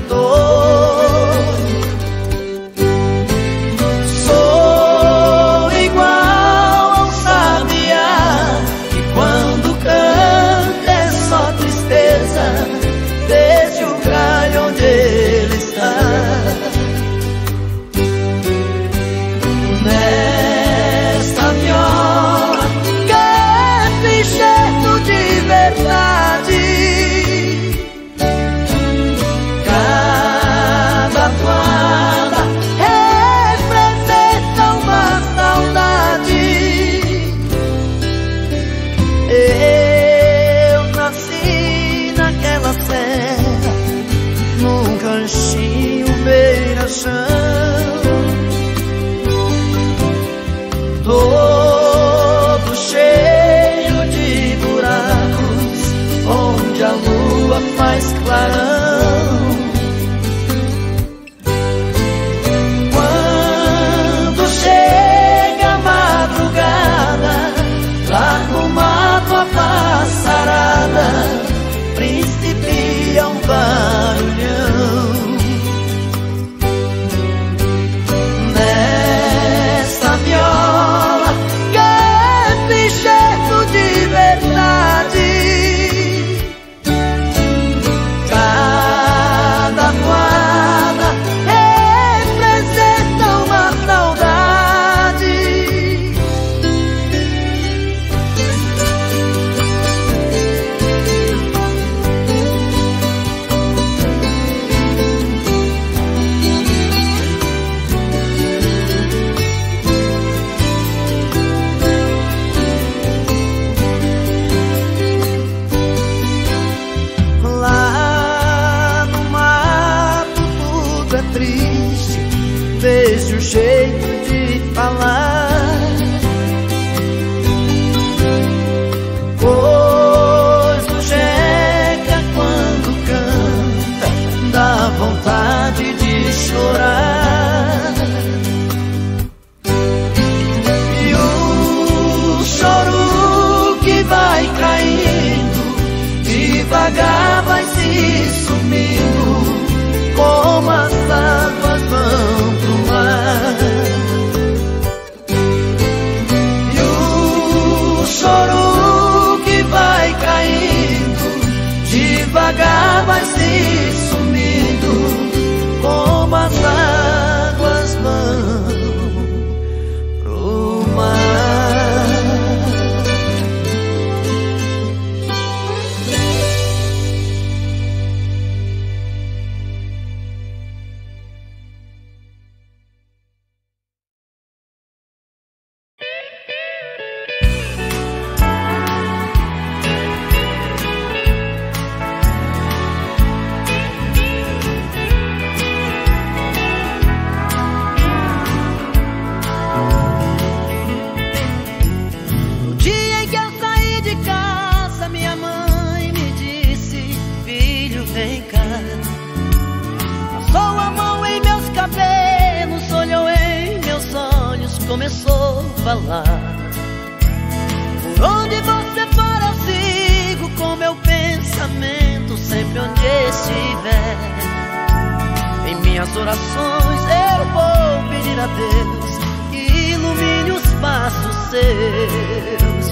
cantor. Sou igual ao sabiá, que quando canta é só tristeza, desde o galho onde ele está. Nesta viola canta enxerto de verdade, cada toada representa uma saudade. Eu nasci naquela serra, num canchinho beira-chão, todo cheio de buracos, onde a lua faz clarão. Quando chega a madrugada, lá no mato a passarada principia um barulhão. Nesta viola canta enxerto de verdade, cada toada representa uma saudade. Lá no mato tudo é triste, desde o jeito de falar, pois o jeca quando canta dá vontade de chorar. E o choro que vai caindo devagar vai se sumindo, como as águas vão pro mar. E o choro que vai caindo devagar vai se sumindo, como as águas vão pro mar. No dia em que eu saí de casa, minha mãe me disse: filho, vem cá. Passou a mão em meus cabelos, olhou em meus olhos, começou a falar: por onde você for eu sigo com meu pensamento, sempre onde estiver. Em minhas orações eu vou pedir a Deus que ilumine os passos seus.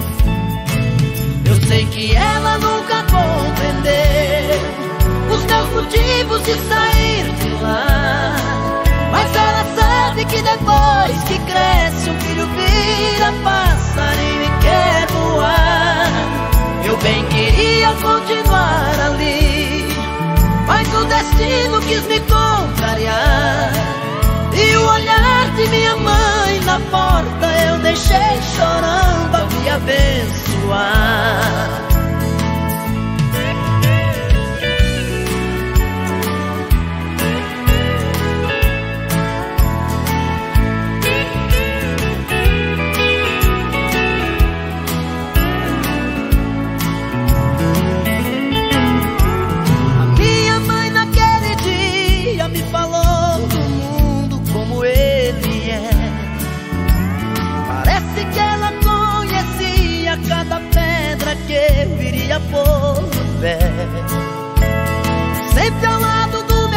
Eu sei que ela nunca compreendeu os meus motivos de sair de lá, mas ela sabe que depois que cresce um filho vira passarinho e quer voar. Eu bem queria continuar ali, mas o destino quis me contrariar. E o olhar de minha mãe na porta eu deixei chorando a me abençoar. Que viria por pé, sempre ao lado do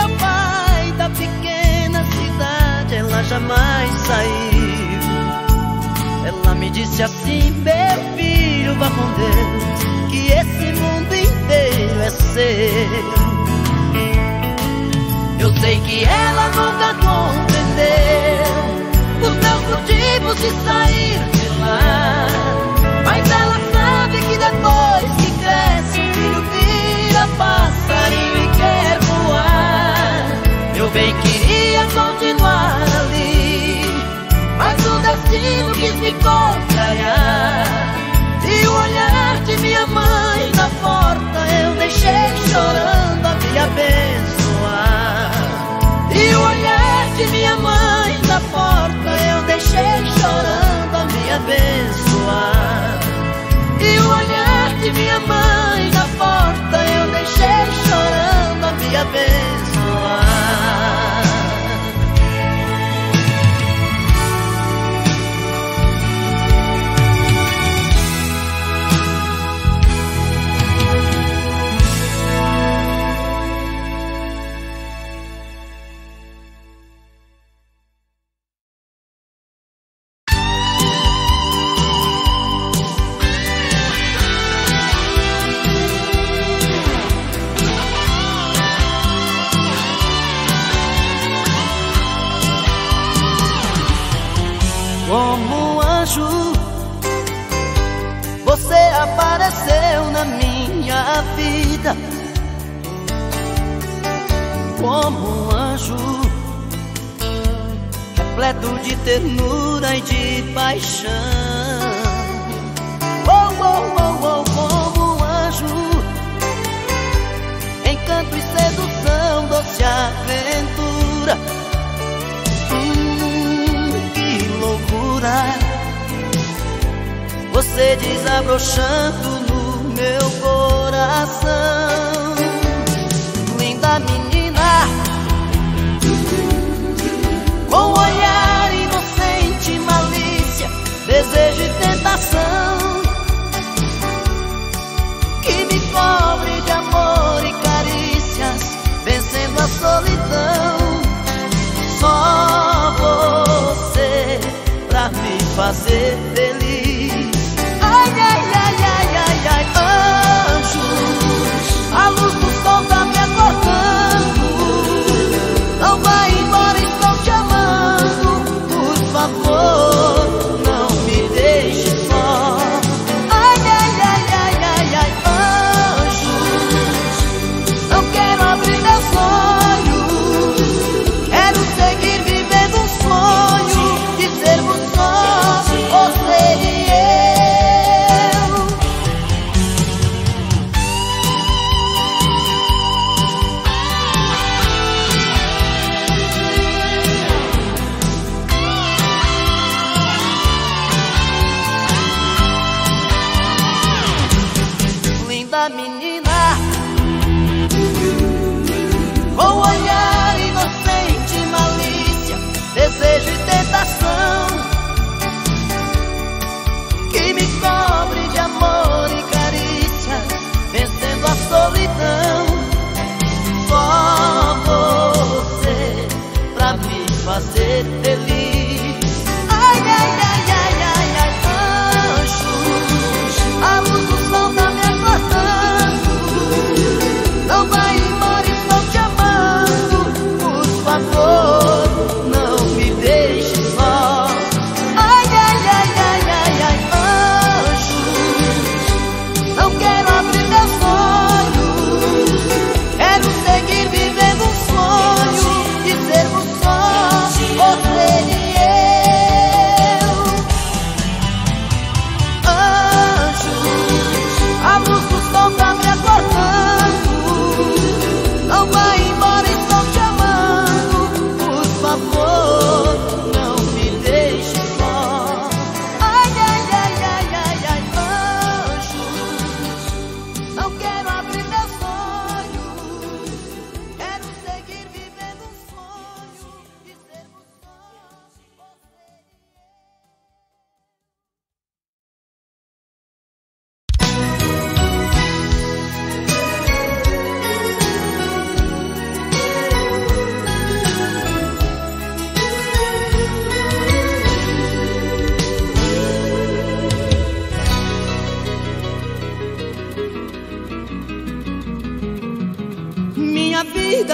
mais saiu. Ela me disse assim: meu filho, vá com Deus, que esse mundo inteiro é seu. Eu sei que ela nunca compreendeu os meus motivos de sair de lá, mas ela sabe que depois que cresce o filho vira passarinho e quer voar. Eu bem queria continuar ali, mas o destino quis me contrariar. E o olhar de minha mãe na porta eu deixei chorando a me abençoar. E o olhar de minha mãe na porta eu deixei chorando a me abençoar. E o olhar de minha mãe na porta eu deixei chorando a me abençoar. Como um anjo, você apareceu na minha vida. Como um anjo, repleto de ternura e de paixão. Oh, oh, oh, oh, como um anjo, encanto e sedução, doce aventura. Você desabrochando no meu coração. Linda menina, com olhar inocente, malícia, desejo e tentação, que me cobre de amor e carícias, vencendo a solidão. Só você pra me fazer feliz. Ai, ai, ai, ai, ai, ai, anjos, a luz do sol tá me acordando. Não vai embora, estou te amando. Por favor, não me deixe só. Ai, ai, ai, ai, ai, ai, anjos, não quero abrir meus olhos, quero seguir vivendo um sonho de sermos só você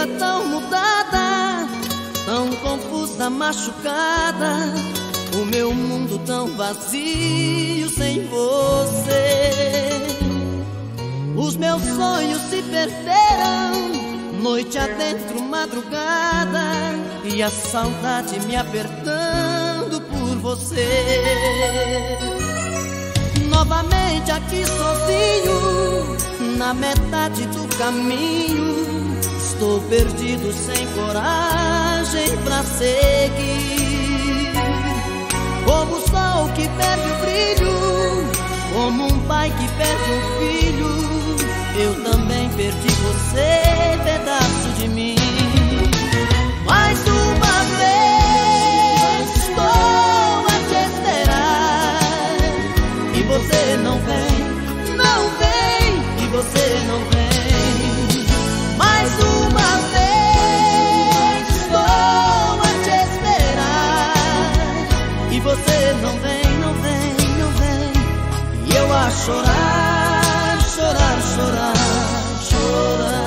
vida tão mudada, tão confusa, machucada, o meu mundo tão vazio sem você. Os meus sonhos se perderam, noite adentro, madrugada, e a saudade me apertando por você. Novamente aqui sozinho, na metade do caminho, estou perdido sem coragem pra seguir. Como o sol que perde o brilho, como um pai que perde um filho, eu também perdi você, pedaço de mim. Mais uma vez estou a te esperar, e você não vem, não vem, e você não vem. Mais uma vez estou a te esperar, e você não vem, não vem, não vem. E eu a chorar, chorar, chorar, chorar.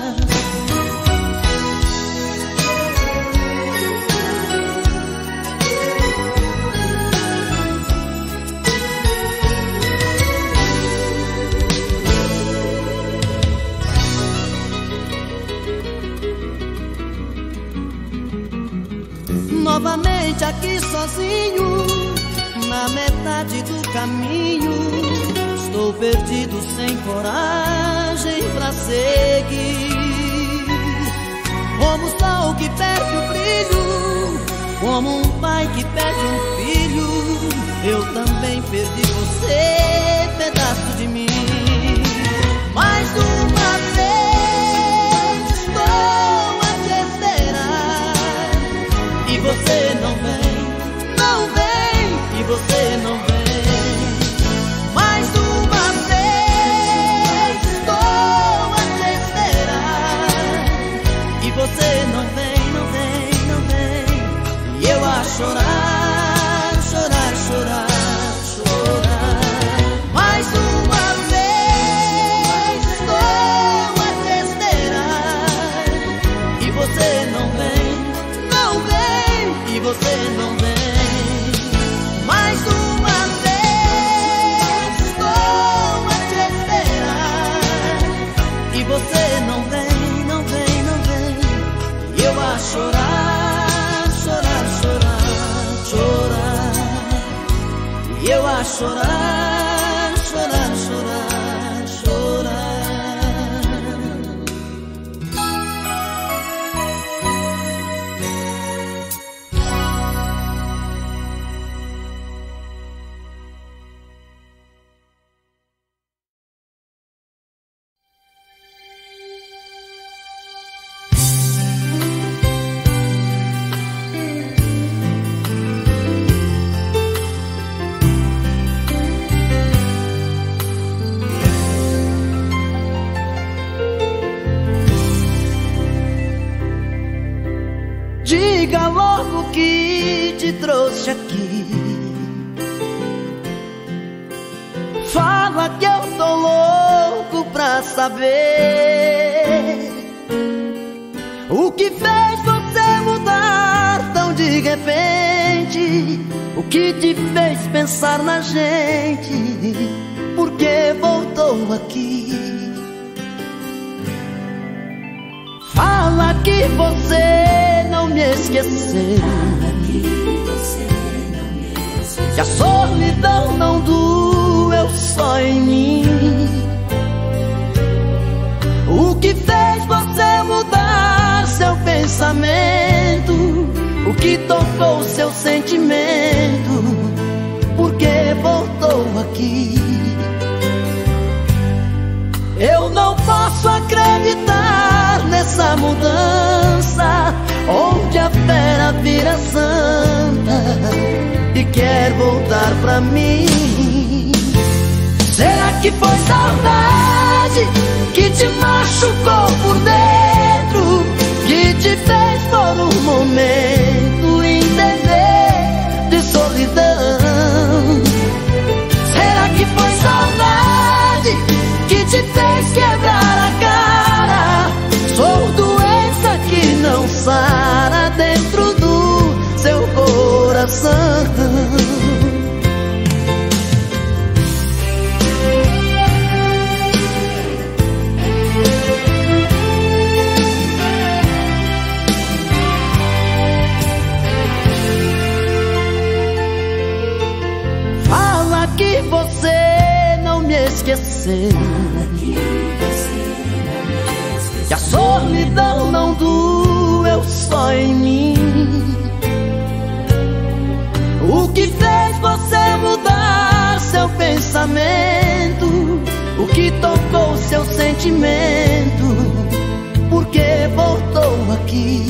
Novamente aqui sozinho, na metade do caminho, estou perdido sem coragem pra seguir. Como o sol que perde o brilho, como um pai que perde um filho, eu também perdi você, pedaço de mim. Mais uma vez estou a te esperar, e você não vem, não vem, e você não vem. Mais uma vez estou a te esperar, e você não vem, não vem, não vem. E eu a chorar, chorar, chorar, chorar. Mais uma vez estou a te esperar, e você não vem, não vem, e você não vem. Mais uma vez estou a te esperar, e você não vem, não vem, não vem. E eu a chorar, chorar, chorar, chorar. E eu a chorar, chorar, chorar, chorar. Diga logo o que te trouxe aqui. Fala que eu tô louco pra saber o que fez você mudar tão de repente. O que te fez pensar na gente? Por que voltou aqui? Fala que você não me esqueceu, que a solidão não doeu só em mim. O que fez você mudar seu pensamento? O que tocou seu sentimento? Por que voltou aqui? Eu não posso acreditar nessa mudança, onde a fera vira santa e quer voltar pra mim. Será que foi saudade que te machucou por dentro, que te fez por um momento entender de solidão? Será que foi saudade que te fez quebrar a cara? Sou doença coração. Fala que você não me esqueceu, que a solidão não doeu só em mim. O que fez você mudar seu pensamento? O que tocou seu sentimento? Por que voltou aqui?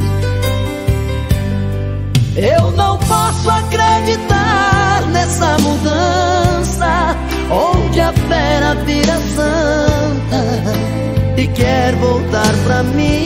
Eu não posso acreditar nessa mudança, onde a fera vira santa e quer voltar pra mim.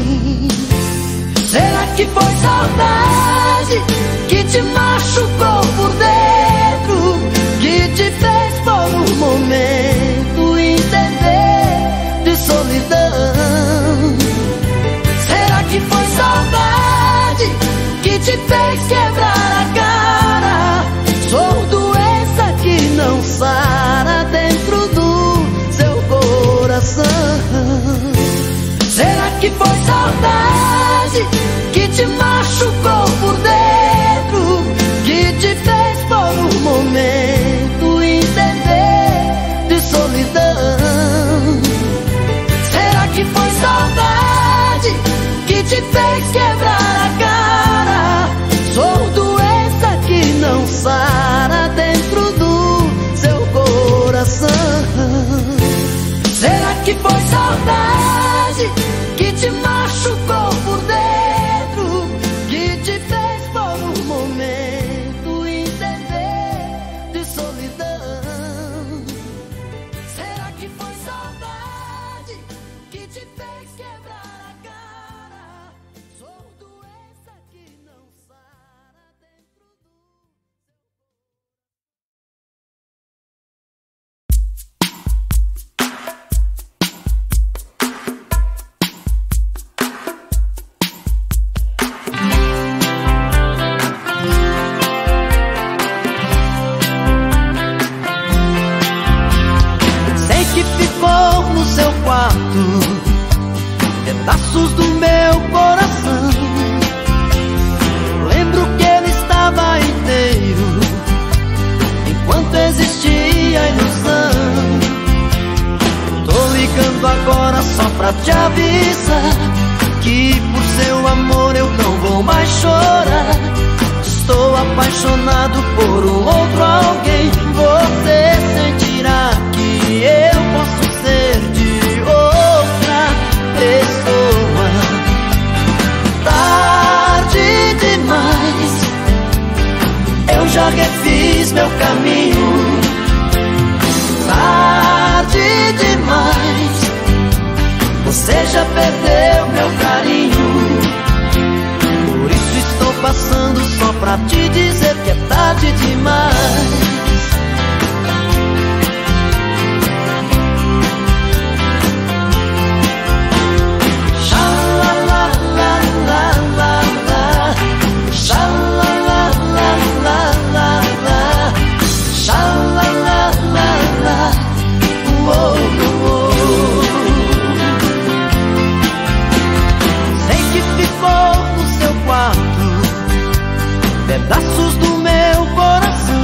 Será que foi saudade que te machucou por dentro, que te fez por um momento entender de solidão? Será que foi saudade que te fez quebrar a cara? Sou doença que não sara dentro do seu coração. Será que foi saudade que te machucou por dentro, que te fez por um momento entender de solidão? Será que foi saudade que te fez quebrar a cara? Sou doença que não sara dentro do seu coração. Será que foi saudade que te machucou por dentro, que te fez por um momento entender de solidão? Será que foi saudade que te fez quebrar a cara? Sou doença que não sara dentro do... Pedaços do meu coração. Lembro que ele estava inteiro enquanto existia a ilusão. Tô ligando agora só pra te avisar que por seu amor eu não vou mais chorar. Estou apaixonado por um outro alguém. Você sentirá que eu posso ser de outra pessoa. Tarde demais, eu já refiz meu caminho. Tarde demais, você já perdeu meu carinho. Por isso estou passando só pra te dizer que é tarde demais. Pedaços do meu coração.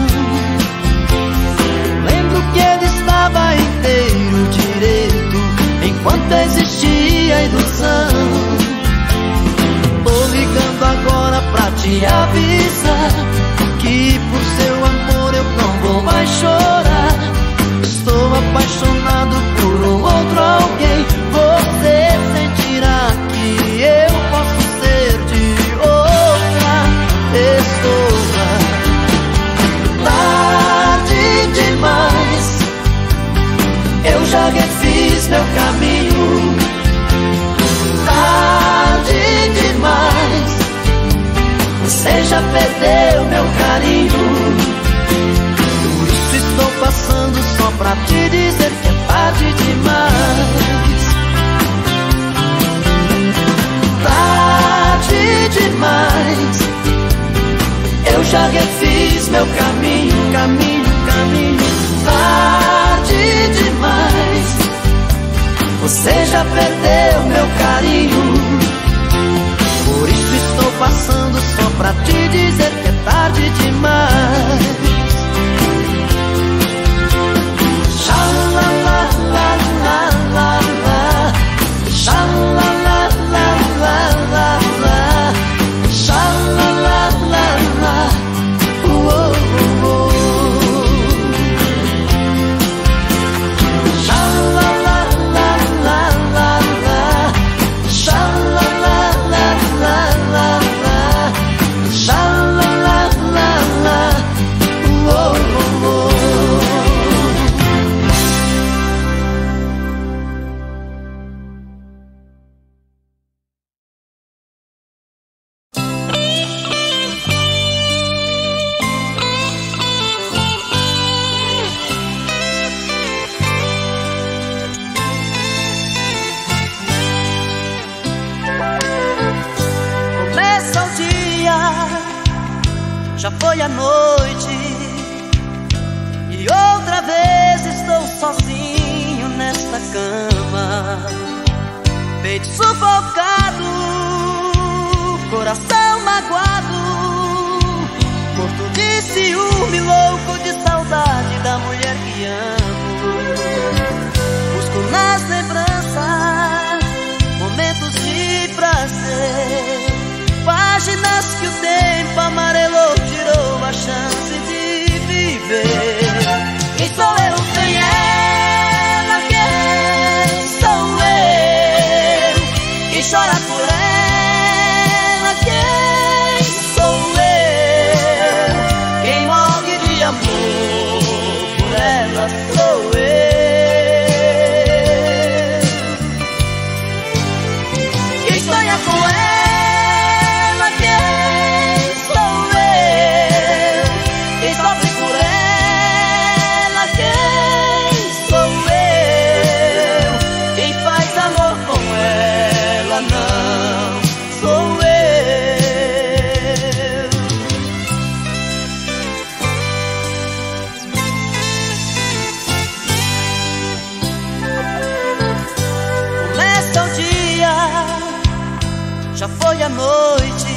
peito sufocado, coração magoado, morto de ciúme, louco de saudade da mulher que amo. Busco nas lembranças momentos de prazer, páginas que o tempo amarelou, tirou a chance de viver. Quem sou eu sem ela? Quem sou eu? Quem chora por ela? Quem sou eu? Quem morre de amor por ela sou eu. Quem sonha com ela? Quem sou eu? Quem sofre por ela? Quem sou eu? Quem faz amor com ela não sou eu. Começa o dia, já foi a noite,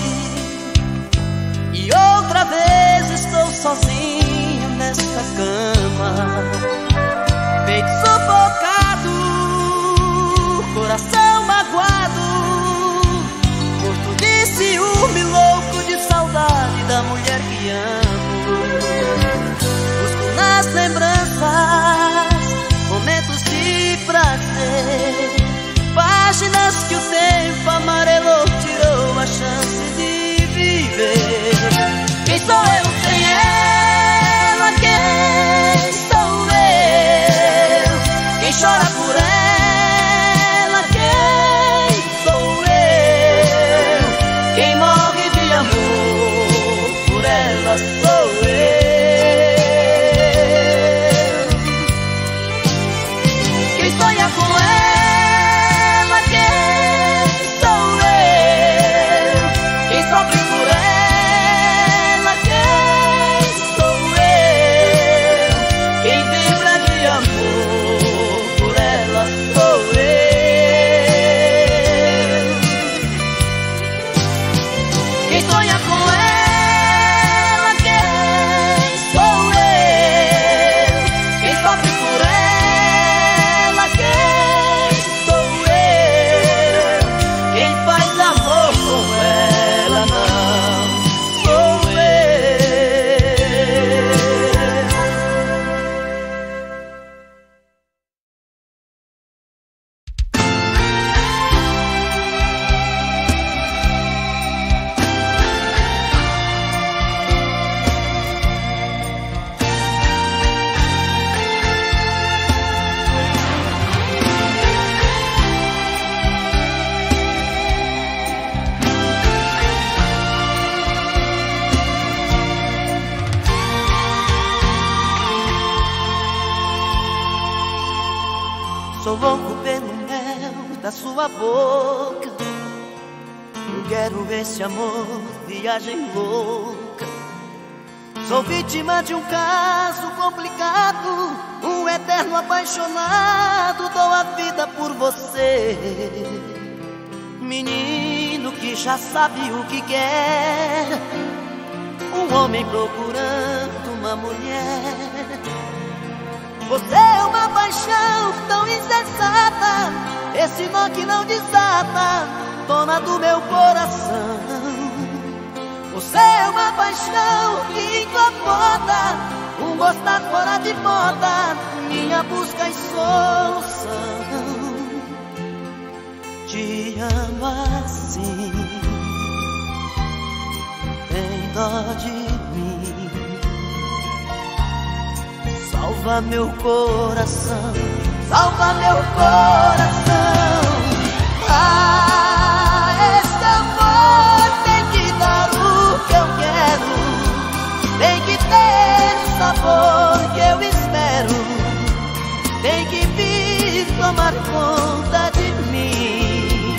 e outra vez estou sozinho nesta cama. Peito sufocado, coração magoado, morto de ciúme, louco de saudade da mulher que amo. Busco nas lembranças momentos de prazer, páginas que o tempo amarelou, tirou a chance de viver. Quem sou eu sem ela? Quem sou eu? Quem chora por ela? Quem sou eu? Quem morre de amor por ela sou eu. Quem sonha com ela? Quem sou eu? Quem sofre por ela? Quem sou eu? Quem vibra de amor por ela sou eu. Quem sonha com ela? Quem sou eu? Quem sofre por ela? Quem sou eu? Quem faz amor com ela não sou eu. Sou louco pelo mel da sua boca, eu quero esse amor, viagem louca. Sou vítima de um caso complicado, um eterno apaixonado, dou a vida por você. Menino que já sabe o que quer, um homem procurando uma mulher. Você é uma paixão tão insensata, esse nó que não desata, dona do meu coração. Você é uma paixão que incomoda, um gostar fora de moda, minha busca e solução. Te amo assim, tem dó de mim, salva meu coração, salva meu coração. Ah, esse amor tem que dar o que eu quero, tem que ter o sabor que eu espero, tem que vir tomar conta de mim.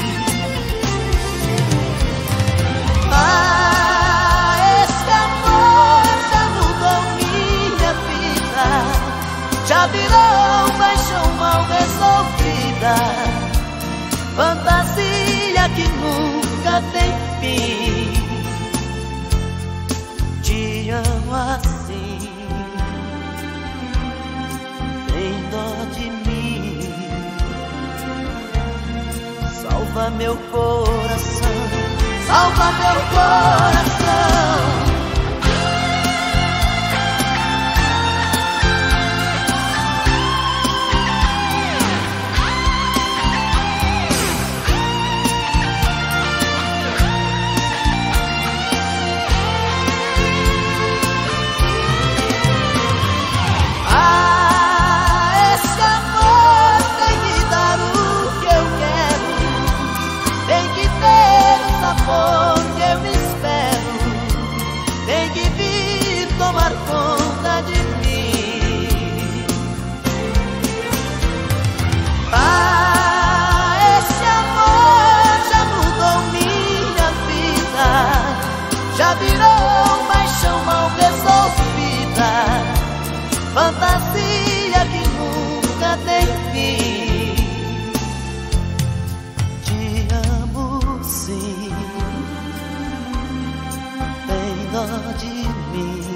Ah, esse amor já mudou minha vida, já virou paixão mal resolvida, fantasia que nunca tem fim. Te amo assim, tem dó de mim. Salva meu coração, salva meu coração. Fantasia que nunca tem fim. Te amo sim, tem dó de mim.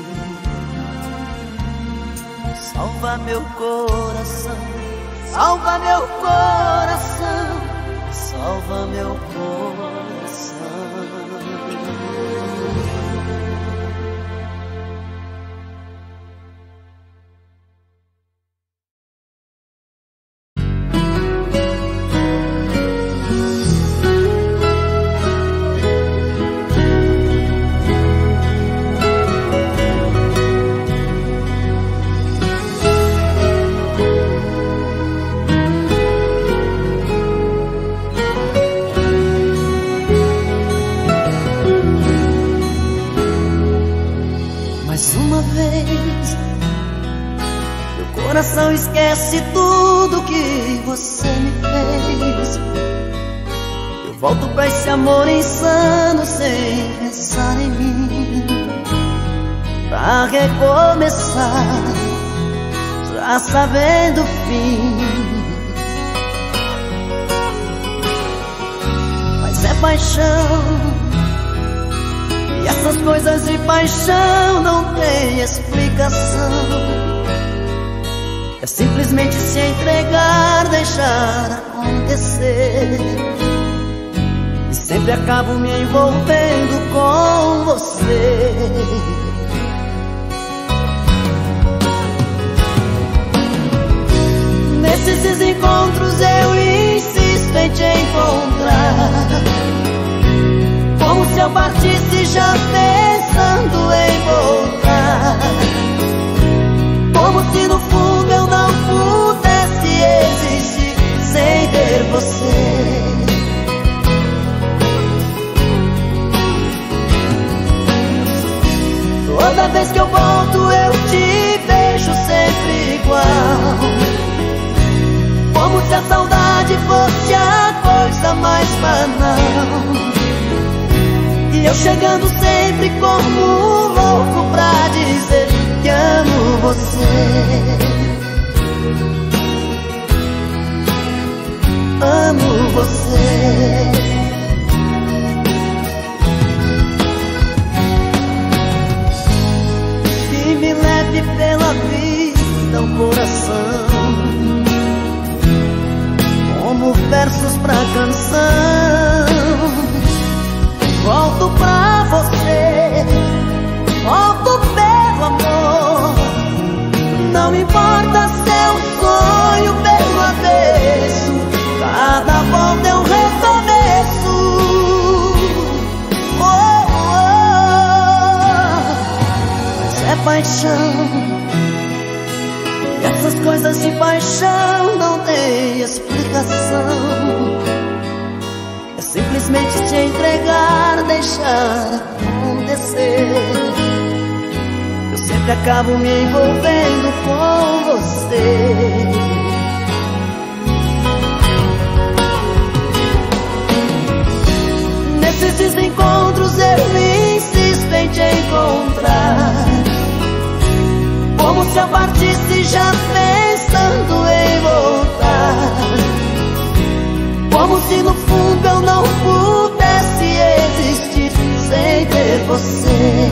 Salva meu coração, salva meu coração, salva meu coração. Coração esquece tudo que você me fez. Eu volto pra esse amor insano sem pensar em mim, pra recomeçar, já sabendo o fim. Mas é paixão, e essas coisas de paixão não tem explicação. É simplesmente se entregar, deixar acontecer. E sempre acabo me envolvendo com você. Nesses encontros eu insisto em te encontrar, como se eu partisse já pensando em voltar. Como se no fundo eu não pudesse existir sem ter você. Toda vez que eu volto eu te vejo sempre igual, como se a saudade fosse a coisa mais banal. E eu chegando sempre como louco pra dizer que amo você. Amo você. Que me leve pela vida o coração, como versos pra canção. Volto pra você, volto pelo amor. Não importa se é um sonho pelo avesso, cada volta é um recomeço. Oh, oh. Mas é paixão, e essas coisas de paixão não tem explicação. É simplesmente se entregar, deixar acontecer. Eu sempre acabo me envolvendo com você. Nesses encontros eu insisto em te encontrar, como se eu partisse já pensando em voltar. Como se no fundo eu eu não pudesse existir sem ter você.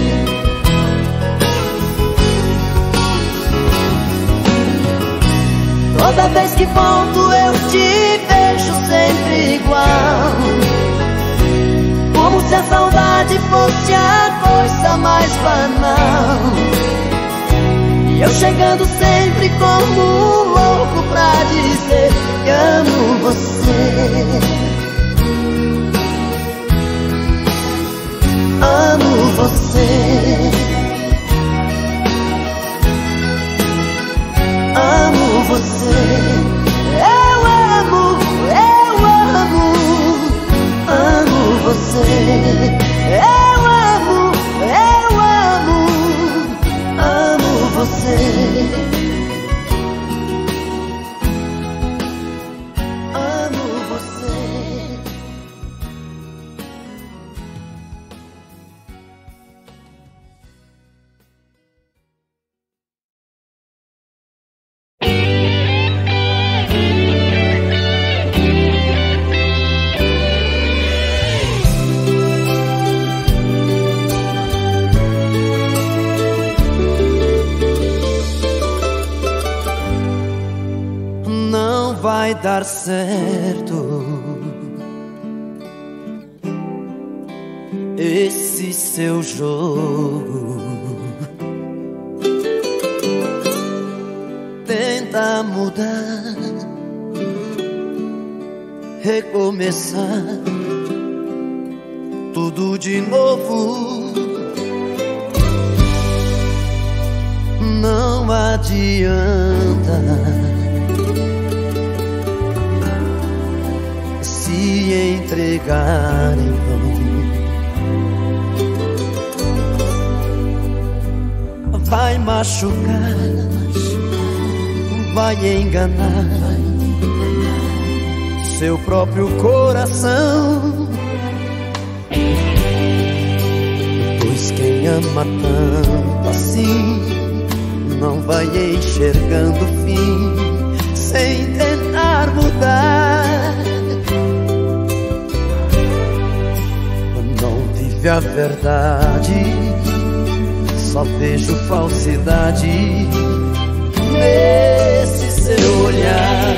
Toda vez que volto eu te vejo sempre igual, como se a saudade fosse a coisa mais banal. E eu chegando sempre como um louco pra dizer que amo você. Amo você. Amo você. Eu amo você. Eu amo você. Amo você. Vai dar certo esse seu jogo. Tenta mudar, recomeçar tudo de novo. Não adianta se entregar em vão. Vai machucar, vai enganar seu próprio coração. Pois quem ama tanto assim não vai enxergando o fim sem tentar mudar. Vive a verdade, só vejo falsidade nesse seu olhar.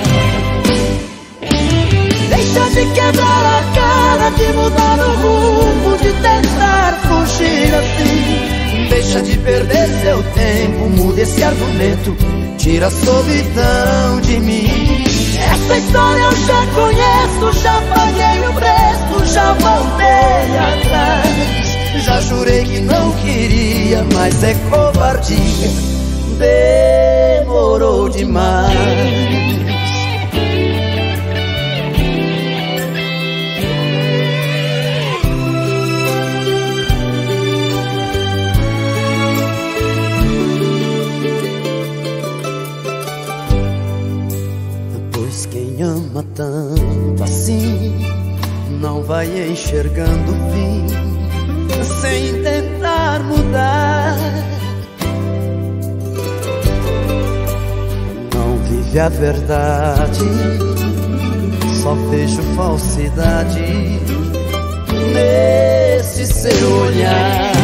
Deixa de quebrar a cara, de mudar o rumo, de tentar fugir assim. Deixa de perder seu tempo, muda esse argumento, tira a solidão de mim. Essa história eu já conheço, já paguei o preço, já voltei atrás. Já jurei que não queria, mas é covardia, demorou demais. Pois quem ama tanto assim não vai enxergando o fim sem tentar mudar. Não vive a verdade, só vejo falsidade nesse seu olhar.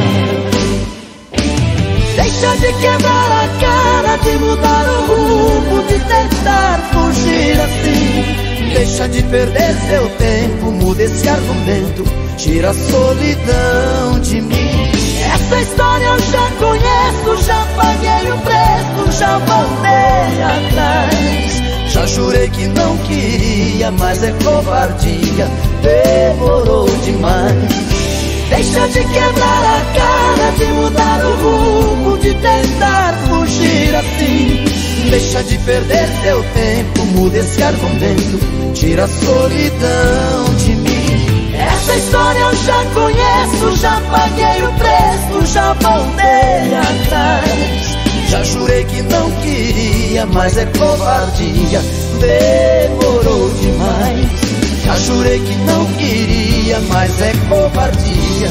Deixa de quebrar a cara, de mudar o rumo, de tentar fugir assim. Deixa de perder seu tempo, muda esse argumento, tira a solidão de mim. Essa história eu já conheço, já paguei o preço, já voltei atrás. Já jurei que não queria, mas é covardia, demorou demais. Deixa de quebrar a cara, de mudar o rumo, de tentar fugir assim. Deixa de perder seu tempo, muda esse argumento, tira a solidão de mim. Essa história eu já conheço, já paguei o preço, já voltei atrás. Já jurei que não queria, mas é covardia, demorou demais. Já jurei que não queria, mas é covardia,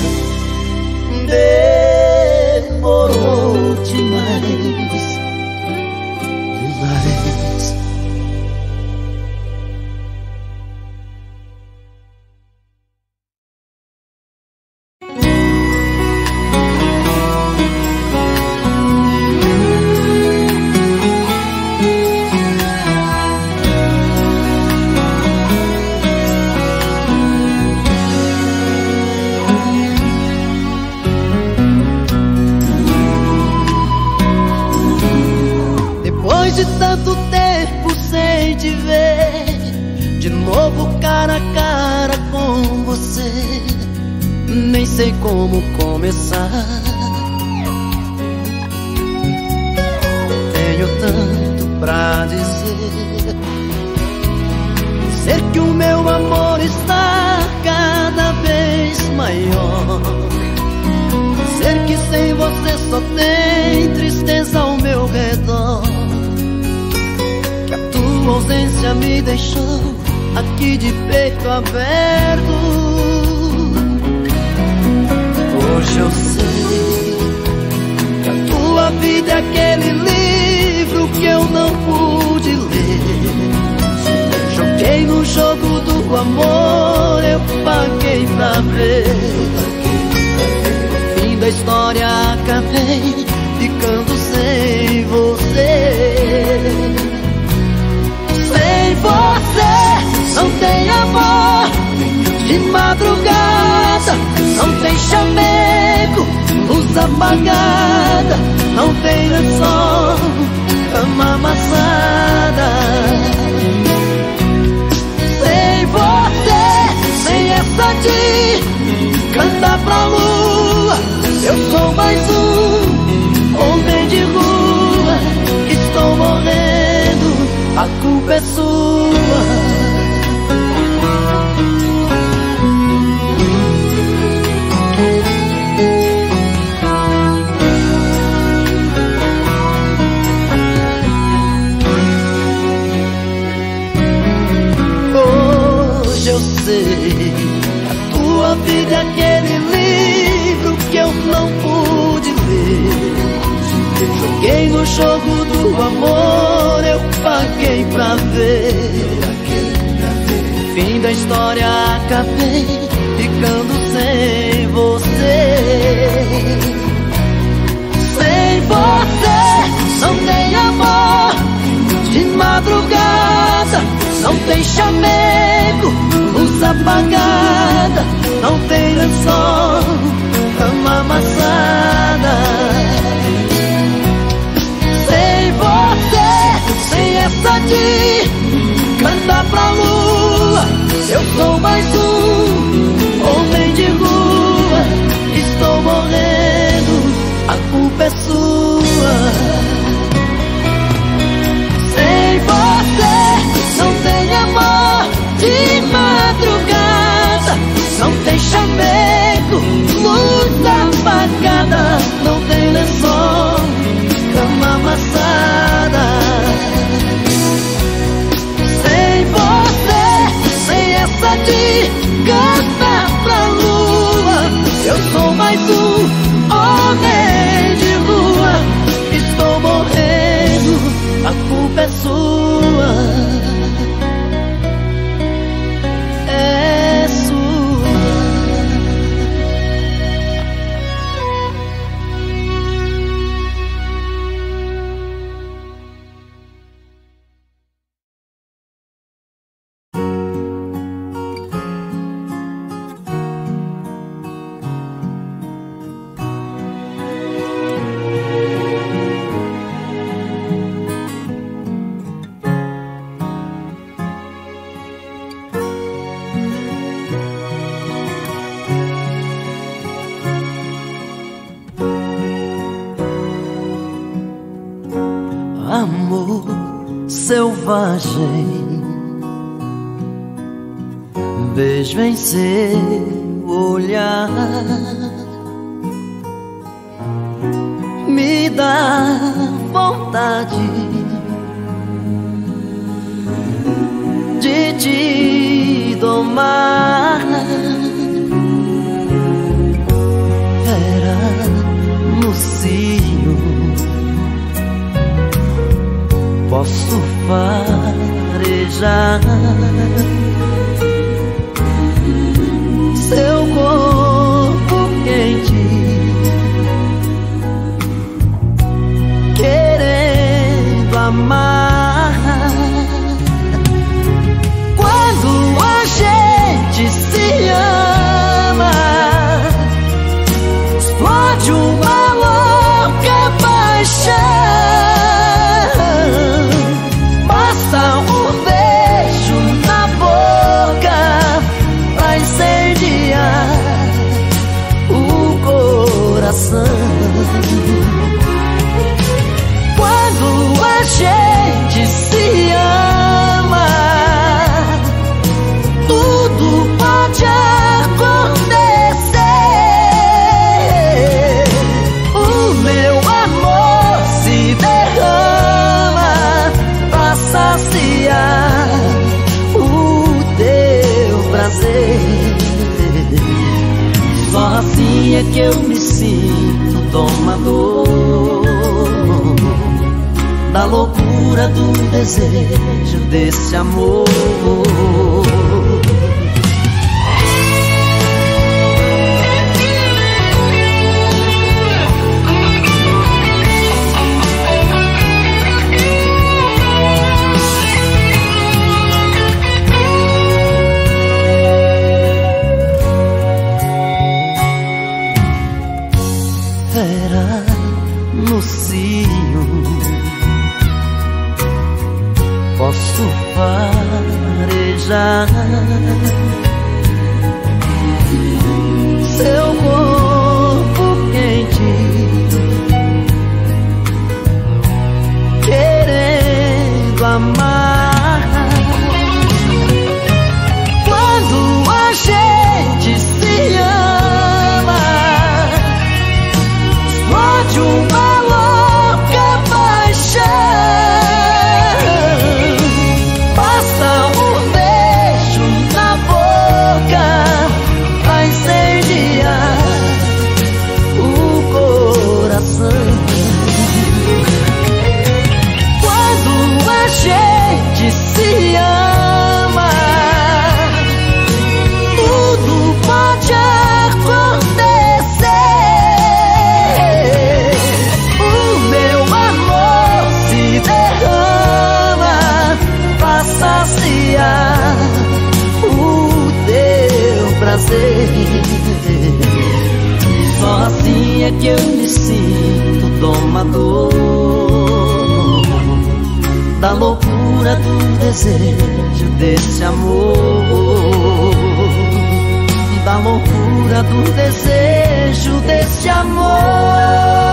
demorou demais. Demais. cara a cara com você, nem sei como começar. Tenho tanto pra dizer. Ser que o meu amor está cada vez maior. Ser que sem você só tem tristeza ao meu redor. Que a tua ausência me deixou aqui de peito aberto. Hoje eu sei que a tua vida é aquele livro que eu não pude ler. Joguei no jogo do amor, eu paguei pra ver. No fim da história acabei ficando sem você. Sem você não tem amor de madrugada, não tem chamego, luz apagada, não tem lençol, cama amassada. Sem você, sem essa de cantar pra lua, eu sou mais um homem de rua. Estou morrendo, a culpa é sua. Eu sei, a tua vida é aquele livro que eu não pude ler. Joguei no jogo do amor, eu paguei pra ver. Fim da história acabei ficando sem você. Sem você não tem amor de madrugada, não tem chamego, luz apagada, não tem lençol, cama amassada. Sem você, sem essa de cantar pra lua, eu sou mais um homem de rua. Estou morrendo, a culpa é sua. Sem você não tem amor de madrugada, não tem chamego, luz apagada, não tem lençol, cama amassada. Sem você, sem essa de cantar pra lua, eu sou mais um homem de rua. Estou morrendo, a culpa é sua. É sua. Amor selvagem, vejo em seu olhar, me dá vontade de te domar. Fera no cio, posso farejar seu corpo quente, querendo amar. Quando a gente se ama, explode uma louca paixão. Passa um beijo na boca da loucura do desejo desse amor. Era no cio, posso farejar seu corpo quente, querendo amar. Quando a gente se ama, explode uma louca paixão. Basta um beijo na boca pra incendiar o coração. Quando a gente se ama, tudo pode acontecer. O meu amor se derrama pra saciar o teu prazer. Só assim é que eu me sinto domador da loucura do desejo desse amor, da loucura do desejo desse amor.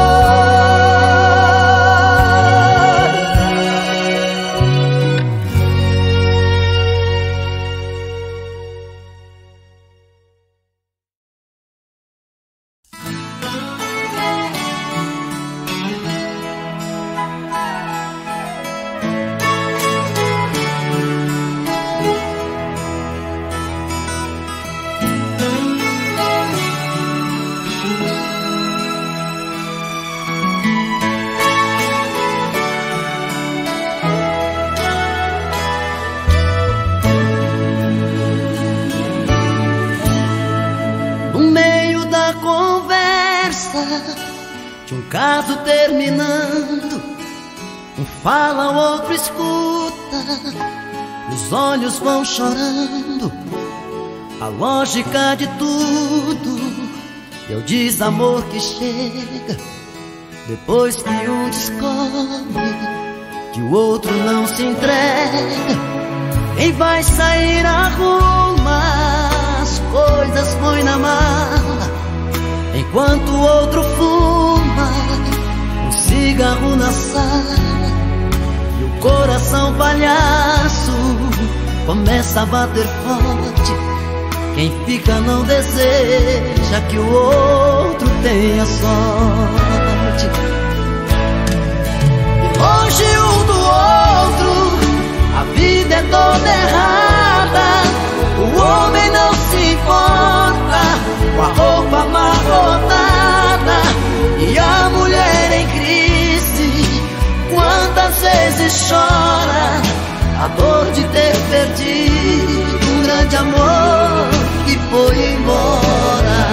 De um caso terminando, um fala, o outro escuta, os olhos vão chorando. A lógica de tudo é o desamor que chega depois que um descobre que o outro não se entrega. Quem vai sair arruma as coisas, põe na mala, enquanto o outro fuma um cigarro na sala. E o coração palhaço começa a bater forte. Quem fica não deseja que o outro tenha sorte. E longe um do outro, a vida é toda errada. O homem não se importa com a roupa amarrotada e a mulher em crise. Quantas vezes chora a dor de ter perdido um grande amor que foi embora.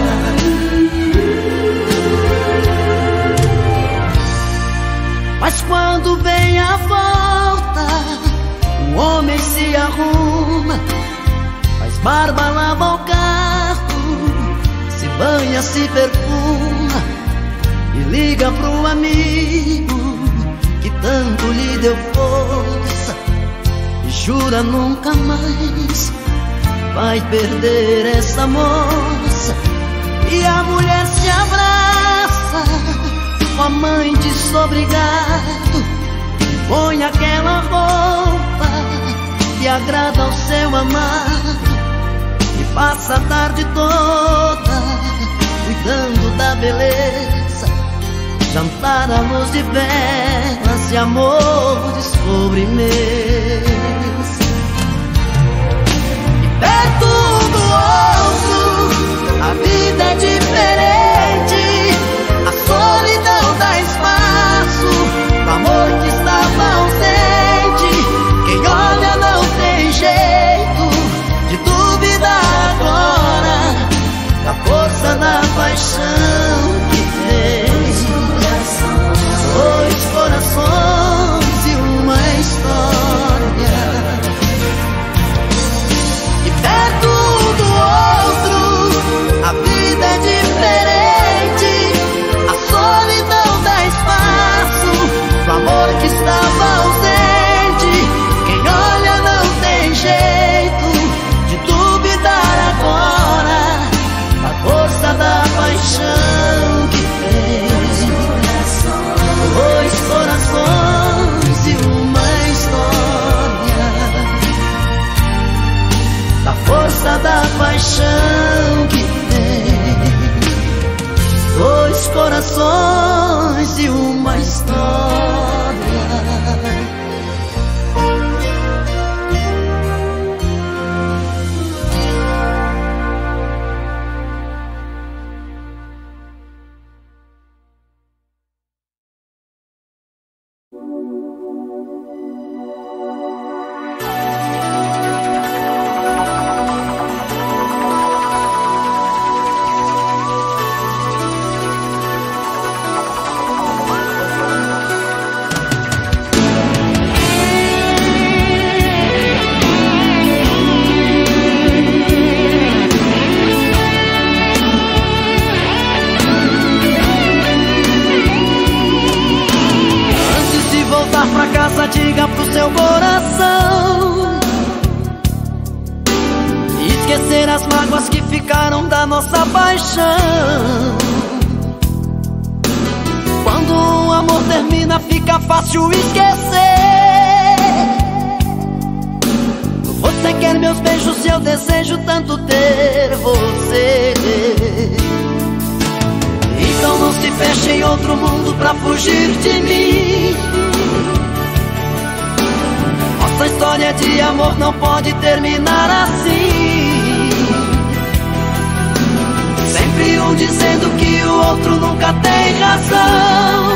Mas quando vem a volta, o homem se arruma, faz barba, lava o carro, se banha, se perfuma e liga pro amigo que tanto lhe deu força e jura nunca mais vai perder essa moça. E a mulher se abraça com a mãe desobrigado, põe aquela roupa que agrada ao seu amado e passa a tarde toda cuidando da beleza. Jantar à luz de velas e amor de sobremesa. E perto um do outro a vida é diferente. A solidão dá espaço pro amor que está corações e uma história da força da paixão que tem. Dois corações e uma história. Diga pro seu coração esquecer as mágoas que ficaram da nossa paixão. Quando o amor termina fica fácil esquecer. Você quer meus beijos e eu desejo tanto ter você. Então não se feche em outro mundo pra fugir de mim. Nossa história de amor não pode terminar assim. Sempre um dizendo que o outro nunca tem razão.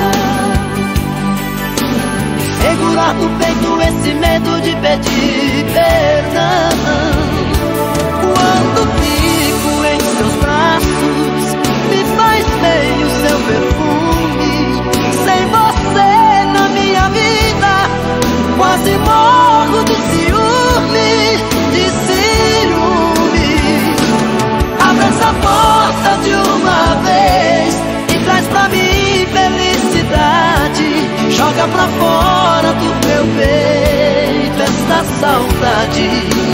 Segurar no peito esse medo de pedir perdão. Quando fico em seus braços, me faz bem o seu perfume. Sem você na minha vida, quase morro de ciúme, de ciúme. Abre essa porta de uma vez e traz pra mim felicidade. Joga pra fora do meu peito esta saudade.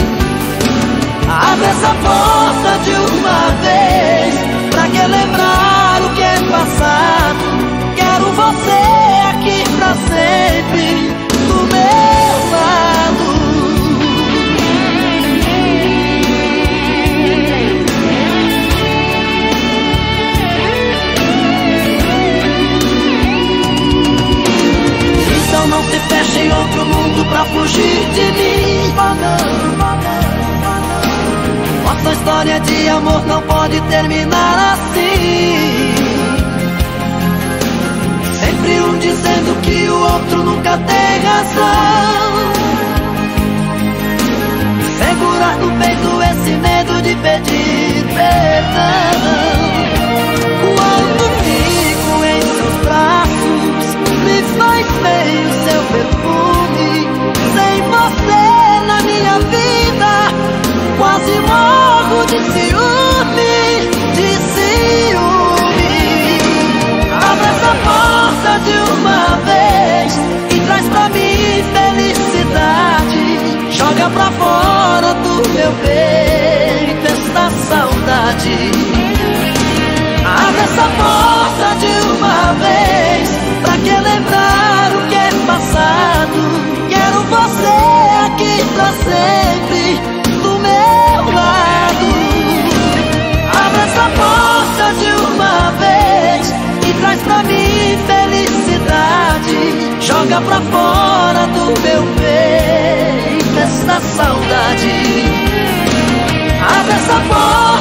Abre essa porta de uma vez, pra que lembrar o que é passado. Quero você aqui pra sempre do meu lado. Então não se feche em outro mundo pra fugir de mim. Nossa história de amor não pode terminar assim. Sempre um dizendo que o outro nunca tem razão. Segurar no peito esse medo de pedir perdão. Quando fico em seus braços, me faz bem o seu perfume. Sem você na minha vida, quase morro de ciúme, de ciúme. Abre essa porta de uma vez e traz pra mim felicidade. Joga pra fora do meu peito esta saudade. Abre essa porta de uma vez, pra que lembrar o que é passado. Quero você aqui pra sempre do meu lado. Abre essa porta de uma vez e traz pra mim felicidade. Joga pra fora do meu peito esta saudade. Abre essa porta